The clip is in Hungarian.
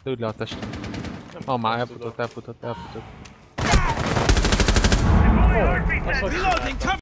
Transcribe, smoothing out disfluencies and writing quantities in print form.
Lőd le a testem. Már elfutott. Ó, azt hogy csináltam?